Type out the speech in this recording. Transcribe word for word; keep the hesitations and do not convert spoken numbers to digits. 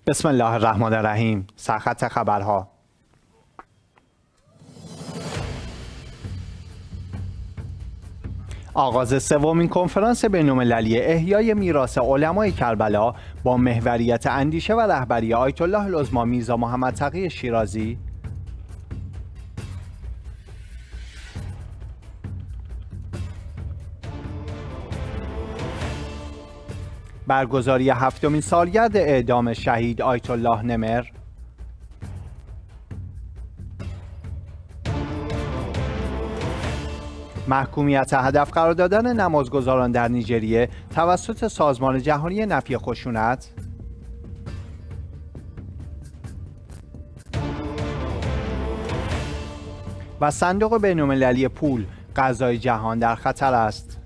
بسم الله الرحمن الرحیم. سرخط خبرها. آغاز سومین کنفرانس بین‌المللی احیای میراث علمای کربلا با محوریت اندیشه و رهبری آیت الله العظمی میرزا محمد تقی شیرازی. برگزاری هفتمین سالگرد اعدام شهید آیت الله نمر. محکومیت هدف قرار دادن نمازگزاران در نیجریه توسط سازمان جهانی نفی خشونت. و صندوق بین‌المللی پول غذای جهان در خطر است.